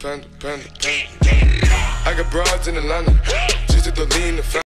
panda. I got broads in Atlanta, just to lean the family.